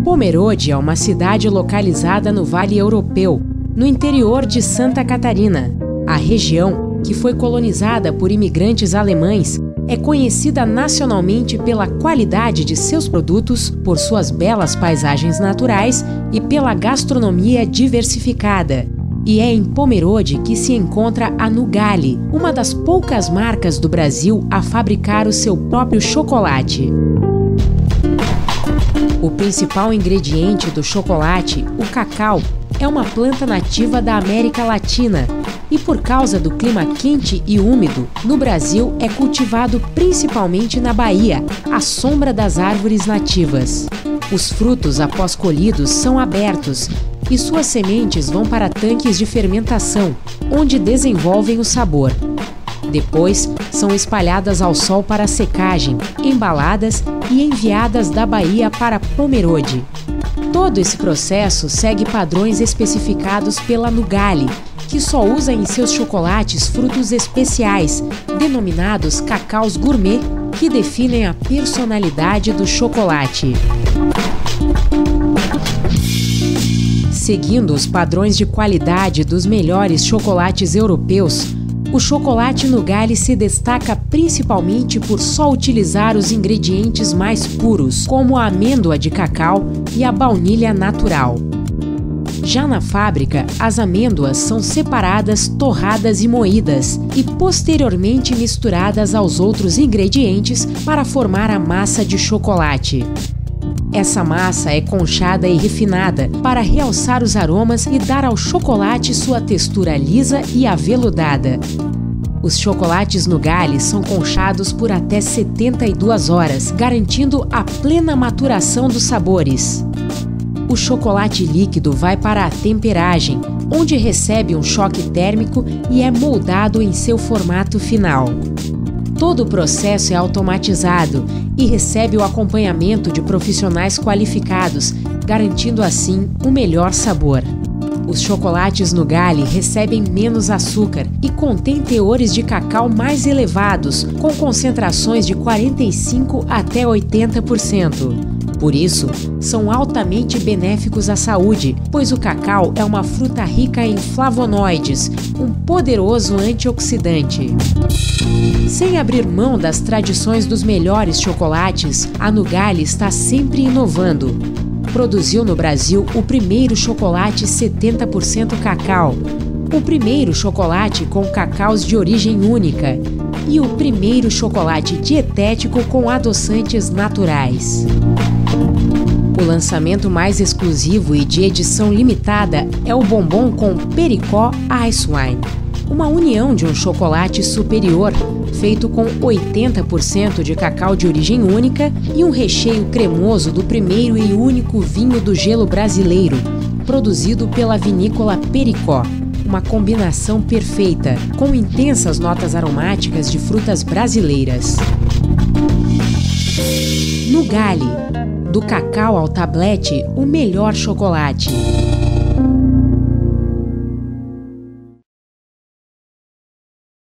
Pomerode é uma cidade localizada no Vale Europeu, no interior de Santa Catarina. A região, que foi colonizada por imigrantes alemães, é conhecida nacionalmente pela qualidade de seus produtos, por suas belas paisagens naturais e pela gastronomia diversificada. E é em Pomerode que se encontra a Nugali, uma das poucas marcas do Brasil a fabricar o seu próprio chocolate. O principal ingrediente do chocolate, o cacau, é uma planta nativa da América Latina e, por causa do clima quente e úmido, no Brasil é cultivado principalmente na Bahia, à sombra das árvores nativas. Os frutos, após colhidos, são abertos e suas sementes vão para tanques de fermentação, onde desenvolvem o sabor. Depois, são espalhadas ao sol para secagem, embaladas e enviadas da Bahia para Pomerode. Todo esse processo segue padrões especificados pela Nugali, que só usa em seus chocolates frutos especiais, denominados cacaus gourmet, que definem a personalidade do chocolate. Seguindo os padrões de qualidade dos melhores chocolates europeus, o chocolate Nugali se destaca principalmente por só utilizar os ingredientes mais puros, como a amêndoa de cacau e a baunilha natural. Já na fábrica, as amêndoas são separadas, torradas e moídas, e posteriormente misturadas aos outros ingredientes para formar a massa de chocolate. Essa massa é conchada e refinada para realçar os aromas e dar ao chocolate sua textura lisa e aveludada. Os chocolates Nugali são conchados por até 72 horas, garantindo a plena maturação dos sabores. O chocolate líquido vai para a temperagem, onde recebe um choque térmico e é moldado em seu formato final. Todo o processo é automatizado e recebe o acompanhamento de profissionais qualificados, garantindo assim o melhor sabor. Os chocolates Nugali recebem menos açúcar e contêm teores de cacau mais elevados, com concentrações de 45% até 80%. Por isso, são altamente benéficos à saúde, pois o cacau é uma fruta rica em flavonoides, um poderoso antioxidante. Sem abrir mão das tradições dos melhores chocolates, a Nugali está sempre inovando. Produziu no Brasil o primeiro chocolate 70% cacau, o primeiro chocolate com cacaus de origem única e o primeiro chocolate dietético com adoçantes naturais. O lançamento mais exclusivo e de edição limitada é o bombom com Pericó Ice Wine, uma união de um chocolate superior feito com 80% de cacau de origem única e um recheio cremoso do primeiro e único vinho do gelo brasileiro, produzido pela vinícola Pericó. Uma combinação perfeita, com intensas notas aromáticas de frutas brasileiras. Nugali, do cacau ao tablete, o melhor chocolate.